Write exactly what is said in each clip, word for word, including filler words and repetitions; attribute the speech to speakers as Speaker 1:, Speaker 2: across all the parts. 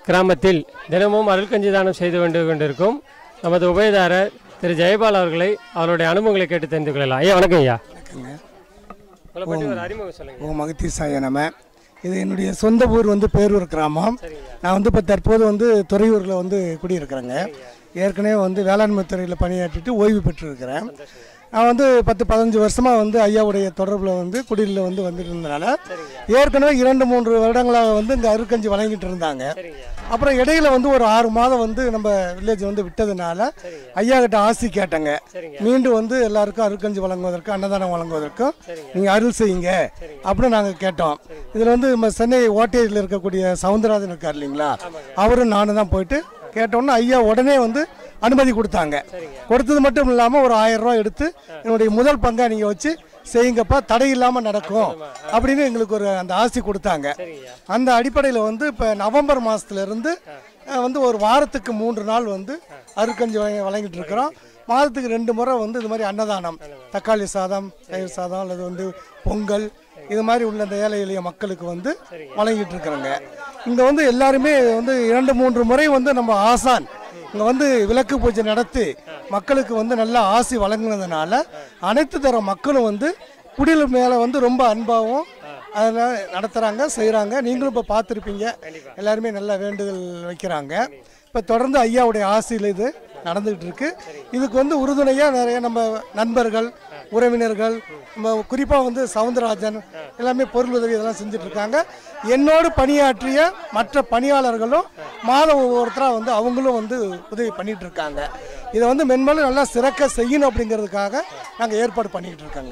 Speaker 1: கிராமத்தில் தினமும் அருள்கஞ்சி தானம் செய்து கொண்டு கொண்டிருக்கும் நமது உபயதாரர் திரு ஜெயபால் அவர்களை அவருடைய அனுபவங்களை கேட்டு தெரிந்து கொள்ளலாம். ஐயா வணக்கம். ஐயா அறிமுகம் சொல்லுங்க.
Speaker 2: ஓ மகதீசாய நம. இது என்னுடைய சொந்த ஊர் வந்து பேரூர் கிராமம். நான் வந்து இப்போ தற்போது வந்து துறையூரில் வந்து குடியிருக்கிறேங்க. ஏற்கனவே வந்து வேளாண்மை துறையில் பணியாற்றிட்டு ஓய்வு பெற்றிருக்கிறேன். நான் வந்து பத்து பதினஞ்சு வருஷமாக வந்து ஐயாவுடைய தொடர்பில் வந்து குடியில் வந்து வந்துட்டு இருந்தனால ஏற்கனவே இரண்டு மூன்று வருடங்களாக வந்து இங்கே அருட்கஞ்சி வழங்கிட்டு இருந்தாங்க. அப்புறம் இடையில வந்து ஒரு ஆறு மாதம் வந்து நம்ம வில்லேஜ் வந்து விட்டதுனால ஐயா கிட்ட ஆசி கேட்டேங்க. மீண்டும் வந்து எல்லாருக்கும் அருட்கஞ்சி வழங்குவதற்கும் அன்னதானம் வழங்குவதற்கும் நீங்கள் அருள் செய்யுங்க அப்படின்னு நாங்கள் கேட்டோம். இதில் வந்து நம்ம சென்னை ஓட்டேஜில் இருக்கக்கூடிய சவுந்தரராஜன் இருக்கார் இல்லைங்களா, அவரும் நானும் தான் போயிட்டு கேட்டோன்னா ஐயா உடனே வந்து அனுமதி கொடுத்தாங்க. கொடுத்தது மட்டும் இல்லாமல் ஒரு ஆயிரம் ரூபா எடுத்து என்னுடைய முதல் பங்கா நீங்கள் வச்சு செய்யுங்கப்பா, தடை இல்லாமல் நடக்கும் அப்படின்னு எங்களுக்கு ஒரு அந்த ஆசி கொடுத்தாங்க. அந்த அடிப்படையில் வந்து இப்போ நவம்பர் மாதத்துலேருந்து வந்து ஒரு வாரத்துக்கு மூன்று நாள் வந்து அருட்கஞ்சி வழங்கிட்டு இருக்கிறோம். மாதத்துக்கு ரெண்டு முறை வந்து இது மாதிரி அன்னதானம், தக்காளி சாதம், தயிர் சாதம் அல்லது வந்து பொங்கல், இது மாதிரி உள்ள இந்த ஏழை எளிய மக்களுக்கு வந்து வழங்கிட்டு இருக்கிறோங்க. இங்கே வந்து எல்லாருமே வந்து இரண்டு மூன்று முறை வந்து நம்ம ஆசான் இங்கே வந்து விளக்கு பூஜை நடத்தி மக்களுக்கு வந்து நல்லா ஆசி வழங்கினதுனால அனைத்து தர மக்களும் வந்து குடியில் மேலே வந்து ரொம்ப அன்பாகவும் அதனால் நடத்துகிறாங்க, செய்கிறாங்க. நீங்களும் இப்போ பார்த்துருப்பீங்க, எல்லாருமே நல்லா வேண்டுதல் வைக்கிறாங்க. இப்போ தொடர்ந்து ஐயாவுடைய ஆசையில் இது நடந்துக்கிட்டு இருக்கு. இதுக்கு வந்து உறுதுணையாக நிறைய நம்ம நண்பர்கள், உறவினர்கள், நம்ம குறிப்பாக வந்து சவுந்தரராஜன் எல்லாமே பொருள் உதவி இதெல்லாம் செஞ்சிட்ருக்காங்க. என்னோடு பணியாற்றிய மற்ற பணியாளர்களும் மாதம் ஒவ்வொருத்தராக வந்து அவங்களும் வந்து உதவி பண்ணிகிட்டு இருக்காங்க. இதை வந்து மென்மேலும் நல்லா சிறக்க செய்யணும் அப்படிங்கிறதுக்காக நாங்கள் ஏற்பாடு பண்ணிக்கிட்டு இருக்கோங்க.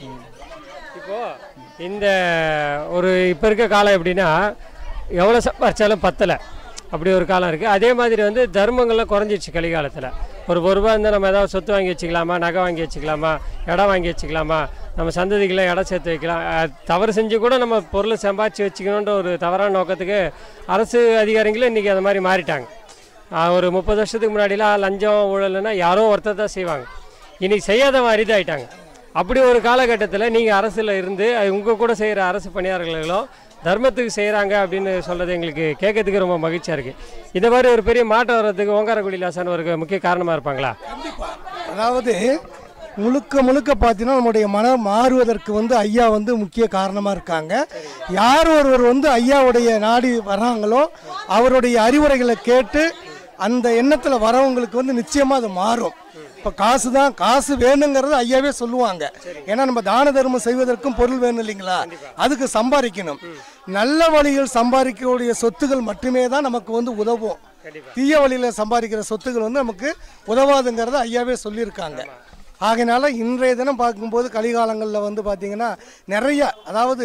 Speaker 1: இப்போது இந்த ஒரு இப்போ இருக்க காலம் எப்படின்னா எவ்வளோ சம்பாரிச்சாலும் பத்தலை, அப்படி ஒரு காலம் இருக்குது. அதே மாதிரி வந்து தர்மங்கள்லாம் குறைஞ்சிடுச்சு கலிகாலத்தில். ஒரு ஒரு ரூபா இருந்தால் நம்ம ஏதாவது சொத்து வாங்கி வச்சுக்கலாமா, நகை வாங்கி வச்சுக்கலாமா, இடம் வாங்கி வச்சுக்கலாமா, நம்ம சந்ததிகளை இடம் சேர்த்து வைக்கலாம். தவறு செஞ்சு கூட நம்ம பொருளை சம்பாதிச்சு வச்சுக்கணுன்ற ஒரு தவறான நோக்கத்துக்கு அரசு அதிகாரிகளும் இன்றைக்கி அந்த மாதிரி மாறிட்டாங்க. ஒரு முப்பது வருஷத்துக்கு முன்னாடிலாம் லஞ்சம் ஊழல்னா யாரோ ஒருத்தர் தான் செய்வாங்க, இன்றைக்கி செய்யாதவன் அரிதாயிட்டாங்க. அப்படி ஒரு காலகட்டத்தில் நீங்கள் அரசில் இருந்து உங்கள் கூட செய்கிற அரசு பணியாளர்களும் தர்மத்துக்கு செய்கிறாங்க அப்படின்னு சொல்கிறது எங்களுக்கு கேட்கறதுக்கு ரொம்ப மகிழ்ச்சியாக இருக்குது. இதை மாதிரி ஒரு பெரிய மாற்றம் வர்றதுக்கு ஓங்காரக்குடி லாசான் ஒரு முக்கிய காரணமாக இருப்பாங்களா?
Speaker 2: கண்டிப்பாக. அதாவது முழுக்க முழுக்க பார்த்தீங்கன்னா நம்முடைய மனம் மாறுவதற்கு வந்து ஐயா வந்து முக்கிய காரணமாக இருக்காங்க. யார் ஒருவர் வந்து ஐயாவுடைய நாடி வராங்களோ அவருடைய அறிவுரைகளை கேட்டு அந்த எண்ணத்தில் வரவங்களுக்கு வந்து நிச்சயமாக அது மாறும். இப்போ காசு தான், காசு வேணுங்கிறது ஐயாவே சொல்லுவாங்க. ஏன்னா நம்ம தான தர்மம் செய்வதற்கும் பொருள் வேணும் இல்லைங்களா, அதுக்கு சம்பாதிக்கணும். நல்ல வழியில் சம்பாதிக்கக்கூடிய சொத்துகள் மட்டுமே தான் நமக்கு வந்து உதவும். தீய வழியில் சம்பாதிக்கிற சொத்துகள் வந்து நமக்கு உதவாதுங்கிறத ஐயாவே சொல்லியிருக்காங்க. ஆகையினால இன்றைய தினம் பார்க்கும்போது கலிகாலங்களில் வந்து பார்த்திங்கன்னா நிறைய, அதாவது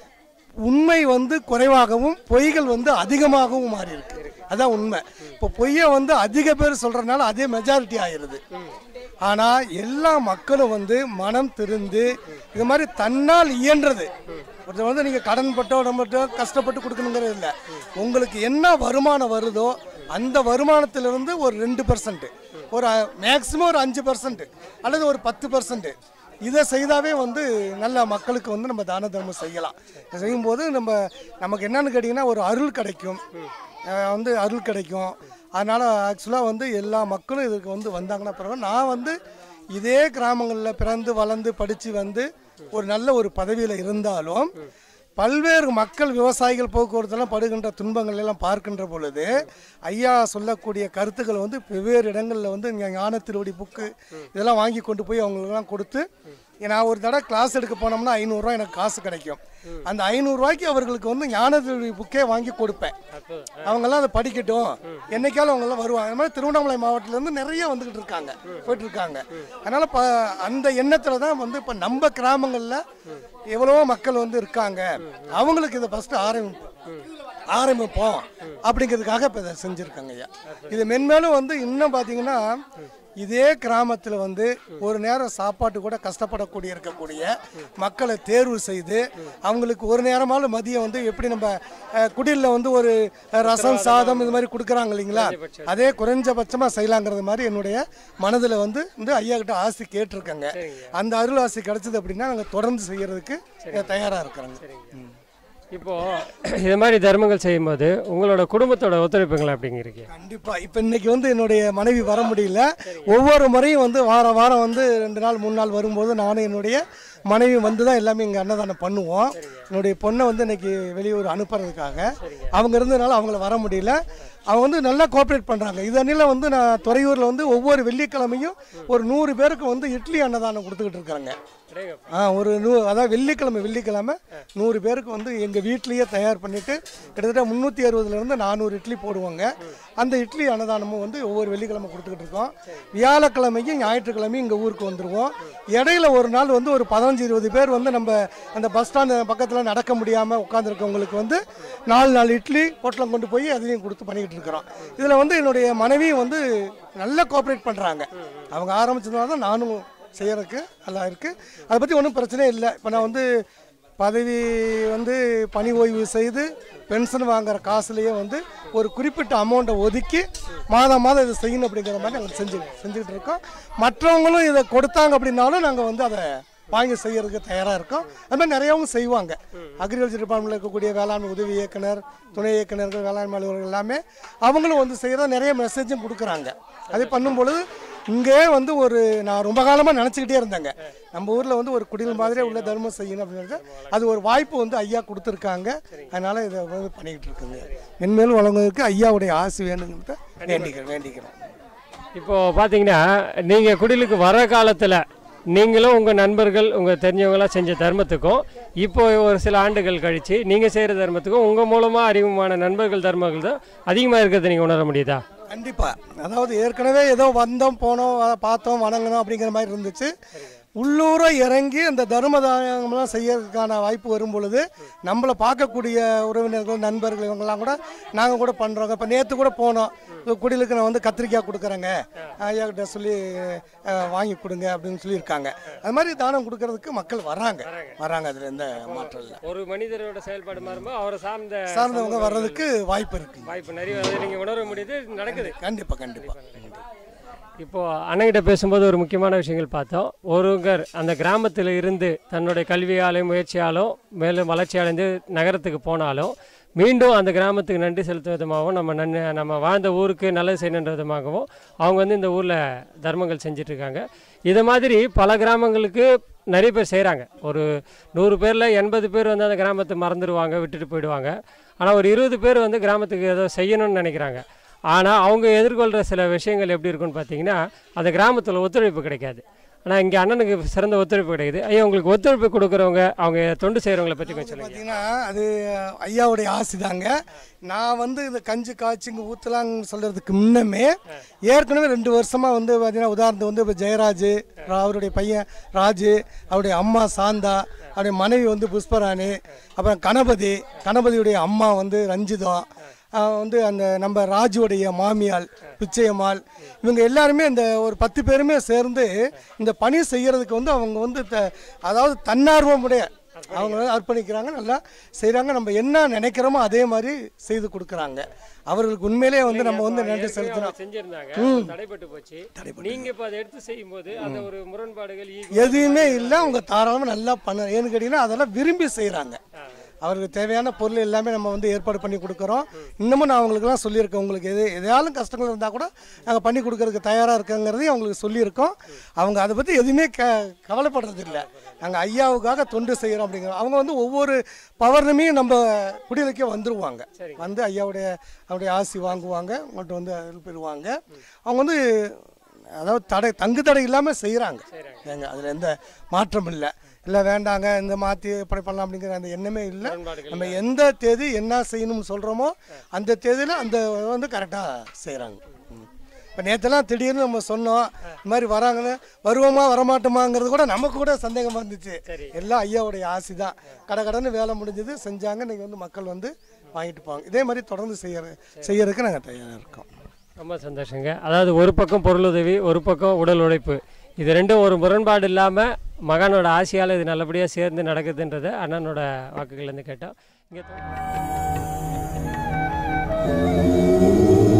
Speaker 2: உண்மை வந்து குறைவாகவும் பொய்கள் வந்து அதிகமாகவும் மாறி இருக்கு. அதான் உண்மை. இப்போ பொய்யை வந்து அதிக பேர் சொல்கிறதுனால அதே மெஜாரிட்டி ஆயிடுது. ஆனால் எல்லா மக்களும் வந்து மனம் திருந்து இது மாதிரி தன்னால் இயன்றது, ஒருத்தர் வந்து நீங்கள் கடன் பட்டோ நம்மட்டோ கஷ்டப்பட்டு கொடுக்கணுங்கிறது இல்லை. உங்களுக்கு என்ன வருமானம் வருதோ அந்த வருமானத்திலிருந்து ஒரு ரெண்டு பர்சன்ட், ஒரு மேக்சிமம் ஒரு அஞ்சு பர்சன்ட் அல்லது ஒரு பத்து பர்சன்ட் இதை செய்தாவே வந்து நல்ல மக்களுக்கு வந்து நம்ம தான தர்மம் செய்யலாம். செய்யும்போது நம்ம நமக்கு என்னன்னு கேட்டிங்கன்னா ஒரு அருள் கிடைக்கும், வந்து அருள் கிடைக்கும். அதனால் ஆக்சுவலாக வந்து எல்லா மக்களும் இதுக்கு வந்து வந்தாங்கன்னா பரவாயில்ல. நான் வந்து இதே கிராமங்களில் பிறந்து வளர்ந்து படித்து வந்து ஒரு நல்ல ஒரு பதவியில் இருந்தாலும் பல்வேறு மக்கள் விவசாயிகள் போக்குவரத்தெல்லாம் படுகின்ற துன்பங்கள் எல்லாம் பார்க்கின்ற பொழுது ஐயா சொல்லக்கூடிய கருத்துக்கள் வந்து வெவ்வேறு இடங்களில் வந்து இங்கே ஞான திருவடி புக்கு இதெல்லாம் வாங்கி கொண்டு போய் அவங்களுக்கெல்லாம் கொடுத்து, நான் ஒரு தடவை கிளாஸ் எடுக்க போனோம்னா ஐநூறுரூவா எனக்கு காசு கிடைக்கும். அந்த ஐநூறுரூவாய்க்கு அவர்களுக்கு வந்து ஞான திருவடி புக்கே வாங்கி கொடுப்பேன். அவங்கெல்லாம் அதை படிக்கட்டும், என்னைக்காலும் அவங்கெல்லாம் வருவாங்க. அது மாதிரி திருவண்ணாமலை மாவட்டத்திலேருந்து நிறைய வந்துக்கிட்டு இருக்காங்க, போயிட்டு இருக்காங்க. அதனால் ப அந்த எண்ணத்தில் தான் வந்து இப்போ நம்ம கிராமங்களில் எவ்வளவோ மக்கள் வந்து இருக்காங்க, அவங்களுக்கு இதை ஃபஸ்ட்டு ஆரம்பிப்போம் ஆரம்பிப்போம் அப்படிங்கிறதுக்காக இப்போ இதை செஞ்சுருக்காங்க ஐயா. இது மென்மேலும் வந்து இன்னும் பார்த்தீங்கன்னா இதே கிராமத்தில் வந்து ஒரு நேரம் சாப்பாட்டு கூட கஷ்டப்படக்கூடிய இருக்கக்கூடிய மக்களை தேர்வு செய்து அவங்களுக்கு ஒரு நேரமாலும் மதியம் வந்து எப்படி நம்ம குடியில் வந்து ஒரு ரசம் சாதம் இது மாதிரி கொடுக்குறாங்க இல்லைங்களா, அதே குறைஞ்சபட்சமாக செய்யலாங்கிறது மாதிரி என்னுடைய மனதில் வந்து இந்த ஐயா கிட்ட ஆசை கேட்டிருக்கேங்க. அந்த அருள் ஆசை கிடைச்சது அப்படின்னா நாங்கள் தொடர்ந்து செய்யறதுக்கு தயாராக இருக்கிறோங்க.
Speaker 1: இப்போது இது மாதிரி தர்மங்கள் செய்யும்போது உங்களோட குடும்பத்தோட ஒத்துழைப்புங்களா அப்படிங்கிறீங்க?
Speaker 2: கண்டிப்பாக. இப்போ இன்றைக்கி வந்து என்னுடைய மனைவி வர முடியல. ஒவ்வொரு முறையும் வந்து வாரம் வாரம் வந்து ரெண்டு நாள் மூணு நாள் வரும்போது நானும் என்னுடைய மனைவி வந்து தான் எல்லாமே இங்கே அன்னதானம் பண்ணுவோம். என்னுடைய பொண்ணை வந்து இன்றைக்கி வெளியூர் அனுப்புறதுக்காக அவங்க இருந்ததுனால அவங்கள வர முடியல. அவங்க வந்து நல்லா கோஆப்ரேட் பண்ணுறாங்க. இதனில் வந்து நான் துறையூரில் வந்து ஒவ்வொரு வெள்ளிக்கிழமையும் ஒரு நூறு பேருக்கு வந்து இட்லி அன்னதானம் கொடுத்துக்கிட்டு இருக்காங்க. ஆ ஒரு நூ அதாவது வெள்ளிக்கிழமை வெள்ளிக்கிழமை நூறு பேருக்கு வந்து எங்கள் வீட்லேயே தயார் பண்ணிவிட்டு கிட்டத்தட்ட முந்நூற்றி அறுபதுலேருந்து நானூறு இட்லி போடுவாங்க. அந்த இட்லி அன்னதானமும் வந்து ஒவ்வொரு வெள்ளிக்கிழமை கொடுத்துக்கிட்டு இருக்கோம். வியாழக்கிழமைக்கும் ஞாயிற்றுக்கிழமையும் இங்கே ஊருக்கு வந்துடுவோம். இடையில ஒரு நாள் வந்து ஒரு பதினஞ்சு இருபது பேர் வந்து நம்ம அந்த பஸ் ஸ்டாண்டு பக்கத்தில் நடக்க முடியாமல் உட்காந்துருக்கவங்களுக்கு வந்து நாலு நாலு இட்லி பொட்டலம் கொண்டு போய் அதையும் கொடுத்து பண்ணிக்கிட்டு இருக்கிறோம். இதில் வந்து என்னுடைய மனைவியும் வந்து நல்லா கோஆப்ரேட் பண்ணுறாங்க. அவங்க ஆரம்பிச்சதுனால தான் நானும் செய்கிறதுக்கு நல்லா இருக்குது. அதை பற்றி ஒன்றும் பிரச்சனையே இல்லை. இப்போ நான் வந்து பதவி வந்து பணி ஓய்வு செய்து பென்ஷன் வாங்குகிற காசுலேயே வந்து ஒரு குறிப்பிட்ட அமௌண்ட்டை ஒதுக்கி மாதம் மாதம் இதை செய்யணும் அப்படிங்கிற மாதிரி நாங்கள் செஞ்சு செஞ்சுக்கிட்டு இருக்கோம். மற்றவங்களும் இதை கொடுத்தாங்க அப்படின்னாலும் நாங்கள் வந்து அதை வாங்கி செய்யறதுக்கு தயாராக இருக்கோம். அது மாதிரி நிறையவங்க செய்வாங்க. அக்ரிகல்ச்சர் டிபார்ட்மெண்ட்டில் இருக்கக்கூடிய வேளாண்மை உதவி இயக்குனர், துணை இயக்குநர்கள், வேளாண்மை அலுவலர்கள் எல்லாமே அவங்களும் வந்து செய்கிறத நிறைய மெசேஜும் கொடுக்குறாங்க. அது பண்ணும்பொழுது இங்கே வந்து ஒரு நான் ரொம்ப காலமாக நினச்சிக்கிட்டே இருந்தேங்க, நம்ம ஊரில் வந்து ஒரு குடில் மாதிரியே உள்ள தர்மம் செய்யணும் அப்படின்றது அது ஒரு வாய்ப்பு வந்து ஐயா கொடுத்துருக்காங்க. அதனால் இதை வந்து பண்ணிக்கிட்டு இருக்குங்க. மென்மேலும் வழங்குவதற்கு ஐயாவுடைய ஆசை வேணுங்கிறத வேண்டிக்கிறேன் வேண்டிக்கிறோம்
Speaker 1: இப்போது பார்த்தீங்கன்னா நீங்கள் குடிலுக்கு வர காலத்தில் நீங்களும் உங்கள் நண்பர்கள் உங்கள் தெரிஞ்சவங்களாம் செஞ்ச தர்மத்துக்கும் இப்போ ஒரு சில ஆண்டுகள் கழித்து நீங்கள் செய்கிற தர்மத்துக்கும் உங்கள் மூலமாக அறிமுகமான நண்பர்கள் தர்மங்கள் தான் அதிகமாக இருக்கிறத நீங்கள் உணர முடியுதா?
Speaker 2: கண்டிப்பாக. அதாவது ஏற்கனவே ஏதோ வந்தோம் போனோம் பார்த்தோம் வணங்கணும் அப்படிங்கிற மாதிரி இருந்துச்சு. உள்ளூரை இறங்கி அந்த தர்மதானம்லாம் செய்யறதுக்கான வாய்ப்பு வரும் பொழுது நம்மளை பார்க்கக்கூடிய உறவினர்கள் நண்பர்கள் இவங்கெல்லாம் கூட நாங்கள் கூட பண்ணுறோங்க. இப்போ நேற்று கூட போனோம், குடிலுக்கு நான் வந்து கத்திரிக்காய் கொடுக்குறேங்க, ஐயா கிட்ட சொல்லி வாங்கி கொடுங்க அப்படின்னு சொல்லியிருக்காங்க. அது மாதிரி தானம் கொடுக்கறதுக்கு மக்கள் வராங்க வராங்க அதில் எந்த மாற்றம் இல்லை.
Speaker 1: ஒரு மனிதரோட செயல்பாடு மாறும்போது அவரை சார்ந்த
Speaker 2: சார்ந்தவங்க வர்றதுக்கு வாய்ப்பு இருக்குது.
Speaker 1: வாய்ப்பு நிறைய நீங்கள் உணர முடியுது, நடக்குது.
Speaker 2: கண்டிப்பாக கண்டிப்பாக.
Speaker 1: இப்போது அண்ணங்கிட்ட பேசும்போது ஒரு முக்கியமான விஷயங்கள் பார்த்தோம். ஒருவர் அந்த கிராமத்தில் இருந்து தன்னுடைய கல்வியாலும் முயற்சியாலும் மேலும் வளர்ச்சி அடைந்து நகரத்துக்கு போனாலும் மீண்டும் அந்த கிராமத்துக்கு நன்றி செலுத்தும் விதமாகவும் நம்ம நன் நம்ம வாழ்ந்த ஊருக்கு நல்லது செய்யணுன்ற விதமாகவும் அவங்க வந்து இந்த ஊரில் தர்மங்கள் செஞ்சிட்ருக்காங்க. இதை மாதிரி பல கிராமங்களுக்கு நிறைய பேர் செய்கிறாங்க. ஒரு நூறு பேரில் எண்பது பேர் வந்து அந்த கிராமத்தை மறந்துடுவாங்க, விட்டுட்டு போயிடுவாங்க. ஆனால் ஒரு இருபது பேர் வந்து கிராமத்துக்கு ஏதோ செய்யணும்னு நினைக்கிறாங்க. ஆனால் அவங்க எதிர்கொள்கிற சில விஷயங்கள் எப்படி இருக்குன்னு பார்த்தீங்கன்னா அந்த கிராமத்தில் ஒத்துழைப்பு கிடைக்காது. ஆனால் இங்கே அண்ணனுக்கு சிறந்த ஒத்துழைப்பு கிடைக்குது. ஐயா, உங்களுக்கு ஒத்துழைப்பு கொடுக்குறவங்க அவங்க தொண்டு செய்கிறவங்களை பற்றி கொஞ்சம் சொல்லுங்கள்.
Speaker 2: பார்த்தீங்கன்னா அது ஐயாவுடைய ஆசை தாங்க. நான் வந்து இந்த கஞ்சி காய்ச்சி இங்கே ஊற்றலான்னு சொல்கிறதுக்கு முன்னமே ஏற்கனவே ரெண்டு வருஷமாக வந்து பார்த்தீங்கன்னா உதாரணத்துக்கு வந்து இப்போ ஜெயராஜ், அவருடைய பையன் ராஜு, அவருடைய அம்மா சாந்தா, அவருடைய மனைவி வந்து புஷ்பராணி, அப்புறம் கணபதி, கணபதியுடைய அம்மா வந்து ரஞ்சிதம், வந்து அந்த நம்ம ராஜுடைய மாமியால் பிச்சையம்மாள், இவங்க எல்லாருமே இந்த ஒரு பத்து பேருமே சேர்ந்து இந்த பணி செய்கிறதுக்கு வந்து அவங்க வந்து த அதாவது தன்னார்வமுடைய அவங்க அர்ப்பணிக்கிறாங்க, நல்லா செய்கிறாங்க. நம்ம என்ன நினைக்கிறோமோ அதே மாதிரி செய்து கொடுக்குறாங்க. அவர்களுக்கு உண்மையிலேயே வந்து நம்ம வந்து நன்றி செலுத்தணும். எதுவுமே இல்லை, அவங்க தாராளமாக நல்லா பண்ண. ஏன்னு கேட்டிங்கன்னா அதெல்லாம் விரும்பி செய்கிறாங்க. அவருக்கு தேவையான பொருள் எல்லாமே நம்ம வந்து ஏற்பாடு பண்ணி கொடுக்குறோம். இன்னமும் நான் அவங்களுக்குலாம் சொல்லியிருக்கேன், உங்களுக்கு எது எதாலும் கஷ்டங்கள் இருந்தால் கூட நாங்கள் பண்ணி கொடுக்கறதுக்கு தயாராக இருக்கங்கிறதையும் அவங்களுக்கு சொல்லியிருக்கோம். அவங்க அதை பற்றி எதுவுமே க கவலைப்படுறது இல்லை. நாங்கள் ஐயாவுக்காக தொண்டு செய்கிறோம் அப்படிங்கிறோம். அவங்க வந்து ஒவ்வொரு பௌர்ணமியும் நம்ம குடிலுக்கே வந்துடுவாங்க. வந்து ஐயாவுடைய அவருடைய ஆசி வாங்குவாங்க, உங்கள்கிட்ட வந்து அருள் பெறுவாங்க. அவங்க வந்து அதாவது தடை தங்கு தடை இல்லாமல் செய்கிறாங்க. ஏங்க அதில் எந்த மாற்றம் இல்லை. இல்லை வேண்டாங்க இந்த மாற்றி எப்படி பண்ணலாம் அப்படிங்கிற அந்த எண்ணமே இல்லை. நம்ம எந்த தேதி என்ன செய்யணும்னு சொல்கிறோமோ அந்த தேதியில் அந்த வந்து கரெக்டாக செய்கிறாங்க. இப்போ நேற்றெல்லாம் திடீர்னு நம்ம சொன்னோம் இந்த மாதிரி வராங்கன்னு, வருவோமா வரமாட்டோமாங்கிறது கூட நமக்கு கூட சந்தேகமாக இருந்துச்சு. எல்லாம் ஐயாவுடைய ஆசை தான். கடை கடன்னு வேலை முடிஞ்சது செஞ்சாங்க. இன்றைக்கி வந்து மக்கள் வந்து வாங்கிட்டு போவாங்க. இதே மாதிரி தொடர்ந்து செய்ய செய்யறதுக்கு நாங்கள் தயாராக இருக்கோம்.
Speaker 1: ரொம்ப சந்தோஷங்க. அதாவது ஒரு பக்கம் பொருளுதவி, ஒரு பக்கம் உடல் உழைப்பு, இது ரெண்டும் ஒரு முரண்பாடு இல்லாமல் மகனோட ஆசையால் இது நல்லபடியாக சேர்ந்து நடக்குதுன்றதை அண்ணனோட வாக்குகள்லேருந்து கேட்டோம். இங்கே